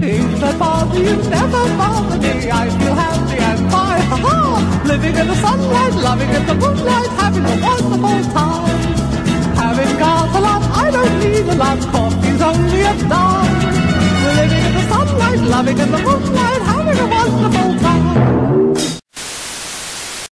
Things that bother you never bother me. I feel happy and fine, ha-ha. Living in the sunlight, loving in the moonlight, having a wonderful time. Having got a lot, I don't need a lot. Coffee's only a dime. Living in the sunlight, loving in the moonlight.